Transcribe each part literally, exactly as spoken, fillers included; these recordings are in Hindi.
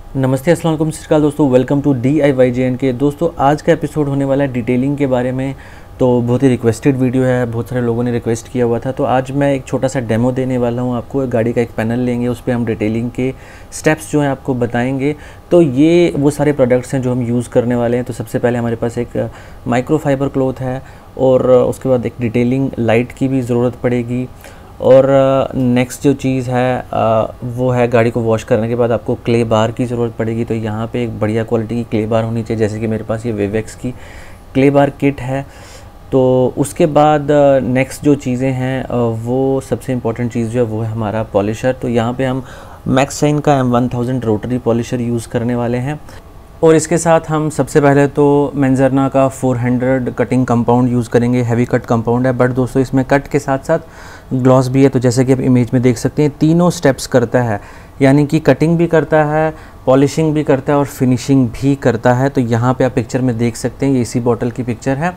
नमस्ते, अस्सलाम वालेकुम, सत श्री अकाल दोस्तों। Welcome to D I Y J N K. दोस्तों आज का एपिसोड होने वाला है डिटेलिंग के बारे में। तो बहुत ही रिक्वेस्टेड वीडियो है, बहुत सारे लोगों ने रिक्वेस्ट किया हुआ था। तो आज मैं एक छोटा सा डेमो देने वाला हूं आपको। गाड़ी का एक पैनल लेंगे, उस पर हम डिटेलिंग के स्टेप्स जो हैं आपको बताएंगे। तो ये वो सारे प्रोडक्ट्स हैं जो हम यूज़ करने वाले हैं। तो सबसे पहले हमारे पास एक माइक्रोफाइबर क्लॉथ है और उसके बाद एक डिटेलिंग लाइट की भी ज़रूरत पड़ेगी। और नेक्स्ट जो चीज़ है आ, वो है गाड़ी को वॉश करने के बाद आपको क्ले बार की ज़रूरत पड़ेगी। तो यहाँ पे एक बढ़िया क्वालिटी की क्ले बार होनी चाहिए, जैसे कि मेरे पास ये वेवेक्स की क्ले बार किट है। तो उसके बाद नेक्स्ट जो चीज़ें हैं वो सबसे इम्पॉर्टेंट चीज़ जो है वो है हमारा पॉलिशर। तो यहाँ पे हम मैक्सशाइन का M one thousand rotary polisher use करने वाले हैं। और इसके साथ हम सबसे पहले तो मेंजरना का four hundred cutting compound use करेंगे। हैवी कट कंपाउंड है, बट दोस्तों इसमें कट के साथ साथ ग्लॉस भी है। तो जैसे कि आप इमेज में देख सकते हैं, तीनों स्टेप्स करता है, यानी कि कटिंग भी करता है, पॉलिशिंग भी करता है और फिनिशिंग भी करता है। तो यहाँ पे आप पिक्चर में देख सकते हैं, ये इसी बॉटल की पिक्चर है।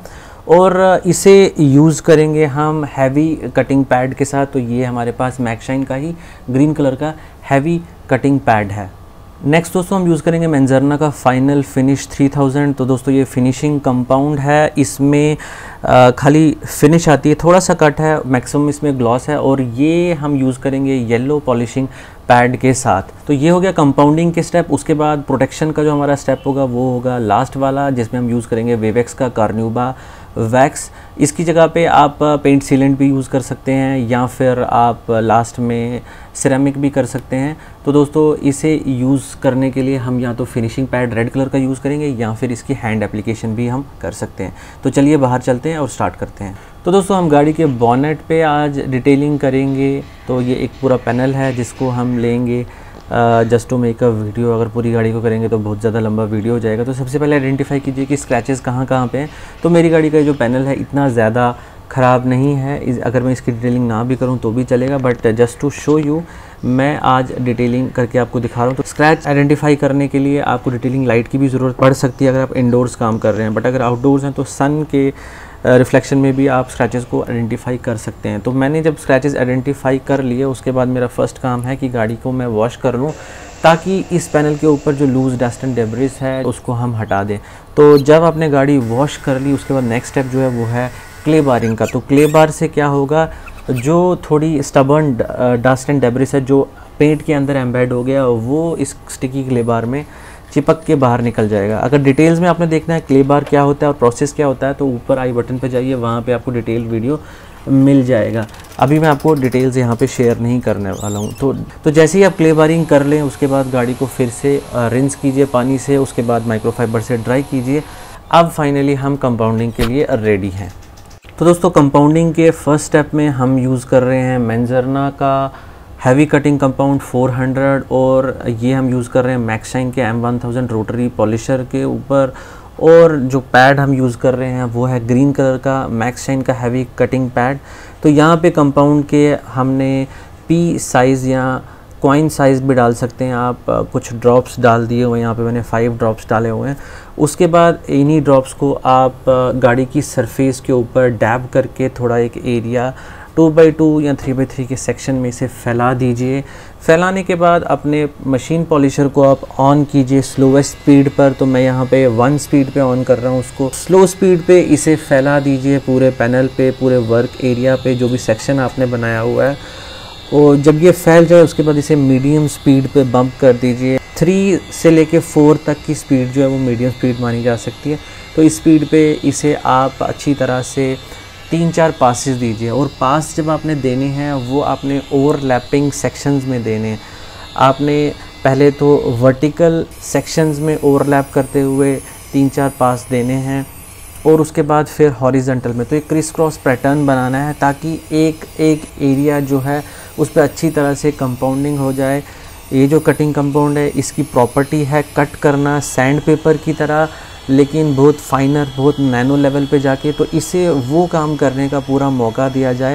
और इसे यूज़ करेंगे हम हैवी कटिंग पैड के साथ। तो ये हमारे पास मैक्सशाइन का ही ग्रीन कलर का हैवी कटिंग पैड है। नेक्स्ट दोस्तों हम यूज़ करेंगे मेंजरना का फाइनल फिनिश थ्री थाउज़ेंड। तो दोस्तों ये फिनिशिंग कंपाउंड है, इसमें आ, खाली फिनिश आती है, थोड़ा सा कट है, मैक्सिमम इसमें ग्लॉस है। और ये हम यूज़ करेंगे येलो पॉलिशिंग पैड के साथ। तो ये हो गया कंपाउंडिंग के स्टेप। उसके बाद प्रोटेक्शन का जो हमारा स्टेप होगा वो होगा लास्ट वाला, जिसमें हम यूज़ करेंगे वेवेक्स का कार्न्यूबा वैक्स। इसकी जगह पे आप पेंट सीलेंट भी यूज़ कर सकते हैं या फिर आप लास्ट में सिरेमिक भी कर सकते हैं। तो दोस्तों इसे यूज़ करने के लिए हम या तो फिनिशिंग पैड रेड कलर का यूज़ करेंगे या फिर इसकी हैंड एप्लीकेशन भी हम कर सकते हैं। तो चलिए बाहर चलते हैं और स्टार्ट करते हैं। तो दोस्तों हम गाड़ी के बॉनेट पे आज डिटेलिंग करेंगे। तो ये एक पूरा पैनल है जिसको हम लेंगे just to make a video. अगर पूरी गाड़ी को करेंगे तो बहुत ज़्यादा लंबा वीडियो हो जाएगा। तो सबसे पहले आइडेंटिफाई कीजिए कि स्क्रैचेस कहाँ कहाँ पे हैं। तो मेरी गाड़ी का जो पैनल है इतना ज़्यादा ख़राब नहीं है, अगर मैं इसकी डिटेलिंग ना भी करूं तो भी चलेगा, but just to show you मैं आज डिटेलिंग करके आपको दिखा रहा हूं। तो स्क्रैच आइडेंटिफाई करने के लिए आपको डिटेलिंग लाइट की भी ज़रूरत पड़ सकती है अगर आप इंडोर्स काम कर रहे हैं, बट अगर आउटडोर्स हैं तो सन के रिफ्लेक्शन में भी आप स्क्रैचेस को आइडेंटिफाई कर सकते हैं। तो मैंने जब स्क्रैचेस आइडेंटिफाई कर लिए उसके बाद मेरा फर्स्ट काम है कि गाड़ी को मैं वॉश कर लूँ, ताकि इस पैनल के ऊपर जो लूज़ डस्ट एंड डेब्रिस है उसको हम हटा दें। तो जब आपने गाड़ी वॉश कर ली उसके बाद नेक्स्ट स्टेप जो है वो है क्ले बारिंग का। तो क्ले बार से क्या होगा, जो थोड़ी स्टबर्न डस्ट एंड डेब्रिस है जो पेंट के अंदर एम्बेड हो गया, वो इस स्टिकी क्ले बार में चिपक के बाहर निकल जाएगा। अगर डिटेल्स में आपने देखना है क्ले बार क्या होता है और प्रोसेस क्या होता है तो ऊपर आई बटन पे जाइए, वहाँ पे आपको डिटेल वीडियो मिल जाएगा। अभी मैं आपको डिटेल्स यहाँ पे शेयर नहीं करने वाला हूँ। तो तो जैसे ही आप क्ले बारिंग कर लें उसके बाद गाड़ी को फिर से रिंस कीजिए पानी से, उसके बाद माइक्रोफाइबर से ड्राई कीजिए। अब फाइनली हम कंपाउंडिंग के लिए रेडी हैं। तो दोस्तों कंपाउंडिंग के फर्स्ट स्टेप में हम यूज़ कर रहे हैं मेंजरना का heavy cutting compound four hundred और ये हम यूज़ कर रहे हैं मैक्सशाइन के M one thousand rotary polisher के ऊपर। और जो पैड हम यूज़ कर रहे हैं वो है ग्रीन कलर का मैक्सशाइन का हैवी कटिंग पैड। तो यहाँ पे कंपाउंड के हमने पी साइज़ या कॉइन साइज़ भी डाल सकते हैं आप, कुछ ड्रॉप्स डाल दिए हुए हैं। यहाँ पे मैंने फाइव ड्रॉप्स डाले हुए हैं। उसके बाद इन्हीं ड्रॉप्स को आप गाड़ी की सरफेस के ऊपर डैब करके थोड़ा एक एरिया टू बाई टू या थ्री बाई थ्री के सेक्शन में इसे फैला दीजिए। फैलाने के बाद अपने मशीन पॉलिशर को आप ऑन कीजिए स्लोवेस्ट स्पीड पर। तो मैं यहाँ पे वन स्पीड पे ऑन कर रहा हूँ उसको। स्लो स्पीड पे इसे फैला दीजिए पूरे पैनल पे, पूरे वर्क एरिया पे, जो भी सेक्शन आपने बनाया हुआ है। और जब ये फैल जाए उसके बाद इसे मीडियम स्पीड पे बम्प कर दीजिए। थ्री से लेके फोर तक की स्पीड जो है वो मीडियम स्पीड मानी जा सकती है। तो इस स्पीड पे इसे आप अच्छी तरह से तीन चार पासेस दीजिए। और पास जब आपने देने हैं वो आपने ओवरलैपिंग सेक्शंस में देने हैं। आपने पहले तो वर्टिकल सेक्शंस में ओवरलैप करते हुए तीन चार पास देने हैं और उसके बाद फिर हॉरिजॉन्टल में। तो एक क्रिस क्रॉस पैटर्न बनाना है ताकि एक एक एरिया जो है उस पर अच्छी तरह से कंपाउंडिंग हो जाए। ये जो कटिंग कंपाउंड है इसकी प्रॉपर्टी है कट करना सैंड पेपर की तरह, लेकिन बहुत फाइनर, बहुत नैनो लेवल पे जाके। तो इसे वो काम करने का पूरा मौका दिया जाए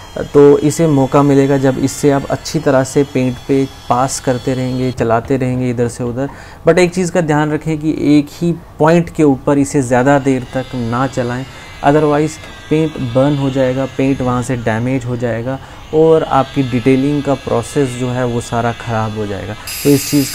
तो इसे मौका मिलेगा जब इससे आप अच्छी तरह से पेंट पे पास करते रहेंगे, चलाते रहेंगे इधर से उधर। बट एक चीज़ का ध्यान रखें कि एक ही पॉइंट के ऊपर इसे ज़्यादा देर तक ना चलाएं, अदरवाइज़ पेंट बर्न हो जाएगा, पेंट वहाँ से डैमेज हो जाएगा और आपकी डिटेलिंग का प्रोसेस जो है वो सारा ख़राब हो जाएगा। तो इस चीज़ का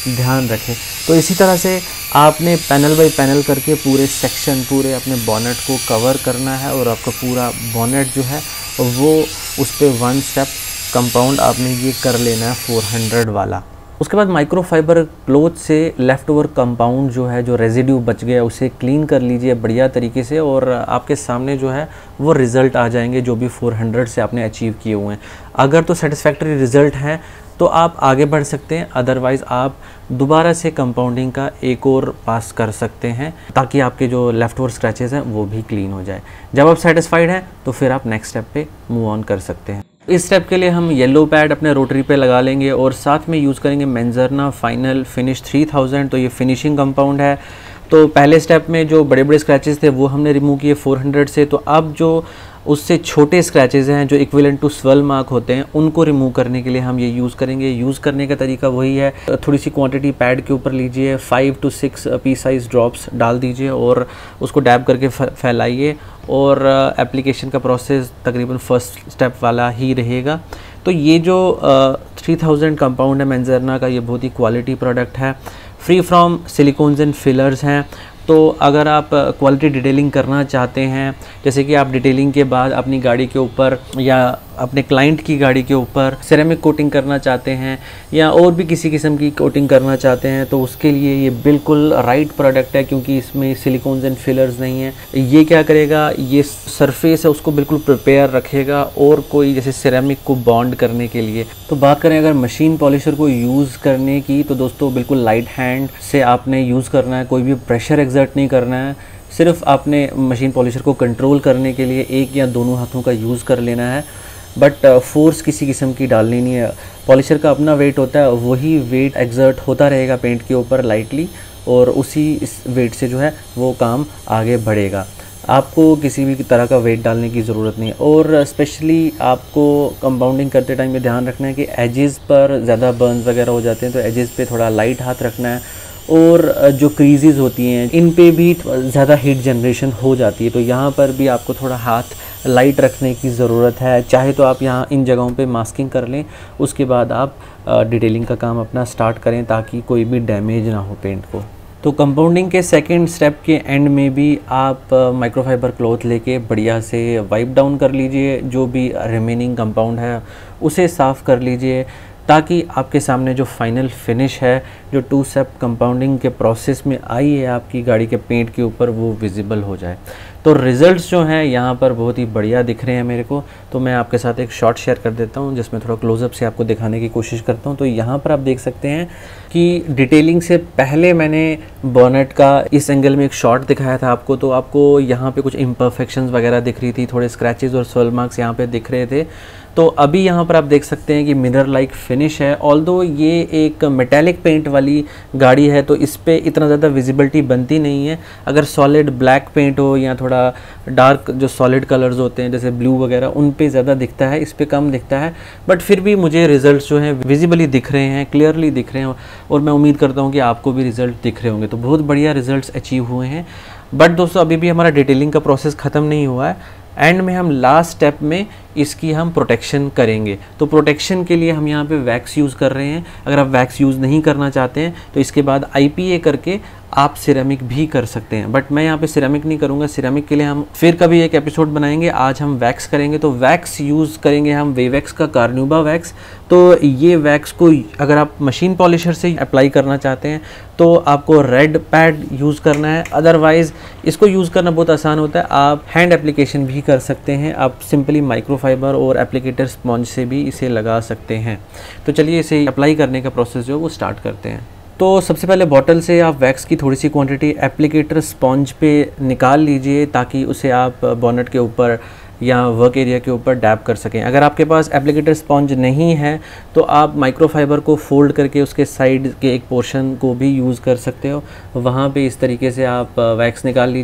ध्यान रखें। तो इसी तरह से आपने पैनल बाई पैनल करके पूरे सेक्शन, पूरे अपने बॉनेट को कवर करना है और आपका पूरा बॉनेट जो है वो उस पर वन स्टेप कंपाउंड आपने ये कर लेना है फोर हंड्रेड वाला। उसके बाद माइक्रोफाइबर क्लॉथ से लेफ़्ट ओवर कंपाउंड जो है, जो रेजिड्यू बच गया, उसे क्लीन कर लीजिए बढ़िया तरीके से और आपके सामने जो है वो रिज़ल्ट आ जाएंगे जो भी फोर हंड्रेड से आपने अचीव किए हुए हैं। अगर तो सेटिस्फैक्ट्री रिज़ल्ट हैं तो आप आगे बढ़ सकते हैं, अदरवाइज़ आप दोबारा से कंपाउंडिंग का एक और पास कर सकते हैं ताकि आपके जो लेफ़्ट ओवर स्क्रैचेस हैं वो भी क्लीन हो जाए। जब आप सेटिस्फाइड हैं तो फिर आप नेक्स्ट स्टेप पे मूव ऑन कर सकते हैं। इस स्टेप के लिए हम येलो पैड अपने रोटरी पे लगा लेंगे और साथ में यूज़ करेंगे Menzerna final finish three thousand. तो ये फिनिशिंग कंपाउंड है। तो पहले स्टेप में जो बड़े बड़े स्क्रैचेस थे वो हमने रिमूव किए फोर हंड्रेड से। तो अब जो उससे छोटे स्क्रैचेस हैं जो इक्विवेलेंट टू स्वेल मार्क होते हैं उनको रिमूव करने के लिए हम ये यूज़ करेंगे। यूज़ करने का तरीका वही है, थोड़ी सी क्वांटिटी पैड के ऊपर लीजिए, five to six pea size drops डाल दीजिए और उसको डैब करके फैलाइए और एप्लीकेशन का प्रोसेस तकरीबन फर्स्ट स्टेप वाला ही रहेगा। तो ये जो थ्री थाउज़ेंड कंपाउंड है मेंजरना का, ये बहुत ही क्वालिटी प्रोडक्ट है, free from silicones and fillers हैं। तो अगर आप क्वालिटी डिटेलिंग करना चाहते हैं, जैसे कि आप डिटेलिंग के बाद अपनी गाड़ी के ऊपर या अपने क्लाइंट की गाड़ी के ऊपर सिरेमिक कोटिंग करना चाहते हैं या और भी किसी किस्म की कोटिंग करना चाहते हैं, तो उसके लिए ये बिल्कुल राइट प्रोडक्ट है क्योंकि इसमें सिलिकॉन्स एंड फिलर्स नहीं है। ये क्या करेगा, ये सरफेस है उसको बिल्कुल प्रिपेयर रखेगा और कोई जैसे सिरेमिक को बॉन्ड करने के लिए। तो बात करें अगर मशीन पॉलिशर को यूज़ करने की, तो दोस्तों बिल्कुल लाइट हैंड से आपने यूज़ करना है, कोई भी प्रेशर एग्जर्ट नहीं करना है। सिर्फ आपने मशीन पॉलिशर को कंट्रोल करने के लिए एक या दोनों हाथों का यूज़ कर लेना है, बट फोर्स किसी किस्म की डालनी नहीं है। पॉलिशर का अपना वेट होता है, वही वेट एग्जर्ट होता रहेगा पेंट के ऊपर लाइटली और उसी इस वेट से जो है वो काम आगे बढ़ेगा। आपको किसी भी तरह का वेट डालने की ज़रूरत नहीं है। और स्पेशली आपको कंपाउंडिंग करते टाइम में ध्यान रखना है कि एजेस पर ज़्यादा बर्न्स वगैरह हो जाते हैं, तो एजेस पे थोड़ा लाइट हाथ रखना है। और जो क्रीजेज़ होती हैं इन पे भी ज़्यादा हीट जनरेशन हो जाती है, तो यहाँ पर भी आपको थोड़ा हाथ लाइट रखने की ज़रूरत है। चाहे तो आप यहाँ इन जगहों पे मास्किंग कर लें, उसके बाद आप डिटेलिंग का काम अपना स्टार्ट करें ताकि कोई भी डैमेज ना हो पेंट को। तो कंपाउंडिंग के सेकंड स्टेप के एंड में भी आप माइक्रोफाइबर क्लॉथ लेके बढ़िया से वाइप डाउन कर लीजिए, जो भी रिमेनिंग कंपाउंड है उसे साफ़ कर लीजिए ताकि आपके सामने जो फाइनल फिनिश है, जो टू स्टेप कंपाउंडिंग के प्रोसेस में आई है आपकी गाड़ी के पेंट के ऊपर, वो विजिबल हो जाए। तो रिज़ल्ट्स जो हैं यहाँ पर बहुत ही बढ़िया दिख रहे हैं मेरे को। तो मैं आपके साथ एक शॉट शेयर कर देता हूँ जिसमें थोड़ा क्लोजअप से आपको दिखाने की कोशिश करता हूँ। तो यहाँ पर आप देख सकते हैं कि डिटेलिंग से पहले मैंने बॉनेट का इस एंगल में एक शॉट दिखाया था आपको, तो आपको यहाँ पे कुछ इम्परफेक्शंस वगैरह दिख रही थी, थोड़े स्क्रैचेस और स्वेल मार्क्स यहाँ पे दिख रहे थे। तो अभी यहाँ पर आप देख सकते हैं कि मिरर लाइक फिनिश है। ऑल्दो ये एक मेटेलिक पेंट वाली गाड़ी है तो इस पर इतना ज़्यादा विजिबिलिटी बनती नहीं है। अगर सॉलिड ब्लैक पेंट हो या थोड़ा डार्क जो सॉलिड कलर्स होते हैं जैसे ब्लू वगैरह, उन पे ज़्यादा दिखता है, इस पे कम दिखता है। बट फिर भी मुझे रिजल्ट्स जो हैं विजिबली दिख रहे हैं, क्लियरली दिख रहे हैं और मैं उम्मीद करता हूँ कि आपको भी रिजल्ट दिख रहे होंगे। तो बहुत बढ़िया रिजल्ट्स अचीव हुए हैं। बट दोस्तों अभी भी हमारा डिटेलिंग का प्रोसेस ख़त्म नहीं हुआ है। एंड में हम लास्ट स्टेप में इसकी हम प्रोटेक्शन करेंगे। तो प्रोटेक्शन के लिए हम यहाँ पे वैक्स यूज़ कर रहे हैं। अगर आप वैक्स यूज़ नहीं करना चाहते हैं तो इसके बाद आई पी ए करके आप सिरेमिक भी कर सकते हैं, बट मैं यहाँ पे सिरेमिक नहीं करूँगा। सिरेमिक के लिए हम फिर कभी एक एपिसोड बनाएंगे। आज हम वैक्स करेंगे। तो वैक्स यूज़ करेंगे हम वेवैक्स का कार्न्यूबा वैक्स। तो ये वैक्स को अगर आप मशीन पॉलिशर से अप्लाई करना चाहते हैं तो आपको रेड पैड यूज़ करना है, अदरवाइज़ इसको यूज़ करना बहुत आसान होता है। आप हैंड एप्लीकेशन भी कर सकते हैं। आप सिंपली माइक्रोफाइबर और एप्लीकेटर स्पॉन्ज से भी इसे लगा सकते हैं। तो चलिए इसे अप्लाई करने का प्रोसेस जो है वो स्टार्ट करते हैं। तो सबसे पहले बॉटल से आप वैक्स की थोड़ी सी क्वांटिटी एप्लीकेटर स्पॉन्ज पे निकाल लीजिए ताकि उसे आप बॉनेट के ऊपर या वर्क एरिया के ऊपर डैब कर सकें। अगर आपके पास एप्लीकेटर स्पॉन्ज नहीं है तो आप माइक्रोफाइबर को फोल्ड करके उसके साइड के एक पोर्शन को भी यूज़ कर सकते हो। वहाँ पे इस तरीके से आप वैक्स निकाल लीजिए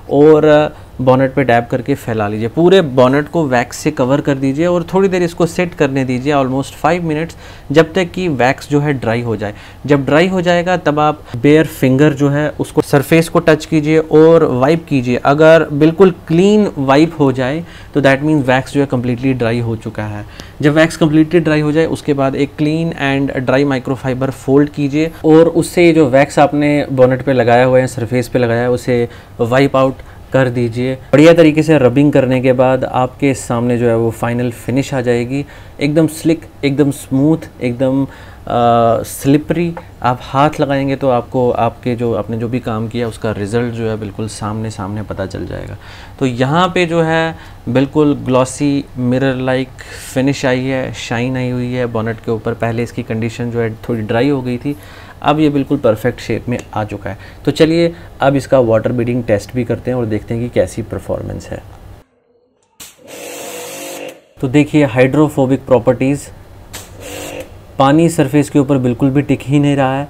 और बॉनेट पे डैब करके फैला लीजिए। पूरे बॉनेट को वैक्स से कवर कर दीजिए और थोड़ी देर इसको सेट करने दीजिए, ऑलमोस्ट फाइव मिनट्स, जब तक कि वैक्स जो है ड्राई हो जाए। जब ड्राई हो जाएगा तब आप बेयर फिंगर जो है उसको सरफेस को टच कीजिए और वाइप कीजिए। अगर बिल्कुल क्लीन वाइप हो जाए तो दैट मीन्स वैक्स जो है कम्प्लीटली ड्राई हो चुका है। जब वैक्स कम्प्लीटली ड्राई हो जाए उसके बाद एक clean and dry microfiber fold कीजिए और उससे जो वैक्स आपने बॉनेट पे लगाया हुआ है, सरफेस पे लगाया है, उसे वाइप आउट कर दीजिए। बढ़िया तरीके से रबिंग करने के बाद आपके सामने जो है वो फाइनल फिनिश आ जाएगी, एकदम स्लिक, एकदम स्मूथ, एकदम स्लिपरी। आप हाथ लगाएंगे तो आपको आपके जो आपने जो भी काम किया उसका रिज़ल्ट जो है बिल्कुल सामने सामने पता चल जाएगा। तो यहाँ पे जो है बिल्कुल ग्लॉसी मिरर लाइक फिनिश आई है, शाइन आई हुई है बॉनेट के ऊपर। पहले इसकी कंडीशन जो है थोड़ी ड्राई हो गई थी, अब ये बिल्कुल परफेक्ट शेप में आ चुका है। तो चलिए अब इसका वाटर बीडिंग टेस्ट भी करते हैं और देखते हैं कि कैसी परफॉर्मेंस है। तो देखिए हाइड्रोफोबिक प्रॉपर्टीज़, पानी सरफेस के ऊपर बिल्कुल भी टिक ही नहीं रहा है।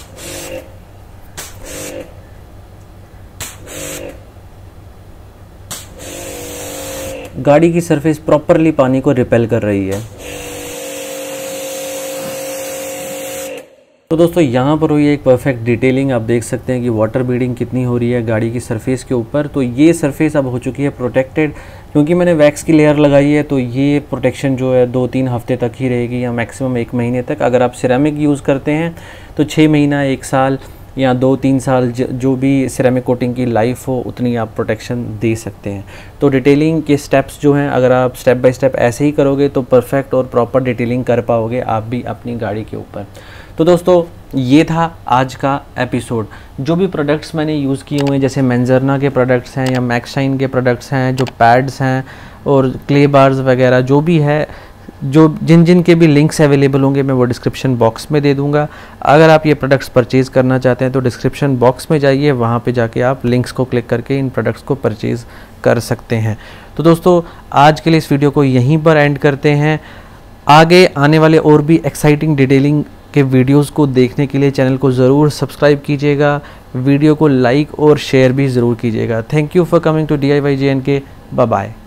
गाड़ी की सरफेस प्रॉपरली पानी को रिपेल कर रही है। तो दोस्तों यहाँ पर हुई एक परफेक्ट डिटेलिंग। आप देख सकते हैं कि वाटर बीडिंग कितनी हो रही है गाड़ी की सरफेस के ऊपर। तो ये सरफेस अब हो चुकी है प्रोटेक्टेड, क्योंकि मैंने वैक्स की लेयर लगाई है। तो ये प्रोटेक्शन जो है दो तीन हफ्ते तक ही रहेगी या मैक्सिमम एक महीने तक। अगर आप सिरेमिक यूज़ करते हैं तो छः महीना, एक साल या दो तीन साल, जो भी सिरेमिक कोटिंग की लाइफ हो उतनी आप प्रोटेक्शन दे सकते हैं। तो डिटेलिंग के स्टेप्स जो हैं, अगर आप स्टेप बाय स्टेप ऐसे ही करोगे तो परफेक्ट और प्रॉपर डिटेलिंग कर पाओगे आप भी अपनी गाड़ी के ऊपर। तो दोस्तों ये था आज का एपिसोड। जो भी प्रोडक्ट्स मैंने यूज़ किए हुए हैं, जैसे मेंजरना के प्रोडक्ट्स हैं या मैक्सशाइन के प्रोडक्ट्स हैं, जो पैड्स हैं और क्ले बार्स वगैरह जो भी है, जो जिन जिन के भी लिंक्स अवेलेबल होंगे मैं वो डिस्क्रिप्शन बॉक्स में दे दूंगा। अगर आप ये प्रोडक्ट्स परचेज़ करना चाहते हैं तो डिस्क्रिप्शन बॉक्स में जाइए, वहाँ पे जाके आप लिंक्स को क्लिक करके इन प्रोडक्ट्स को परचेज़ कर सकते हैं। तो दोस्तों आज के लिए इस वीडियो को यहीं पर एंड करते हैं। आगे आने वाले और भी एक्साइटिंग डिटेलिंग के वीडियोस को देखने के लिए चैनल को ज़रूर सब्सक्राइब कीजिएगा, वीडियो को लाइक और शेयर भी ज़रूर कीजिएगा। Thank you for coming to D I Y J N K. Bye bye.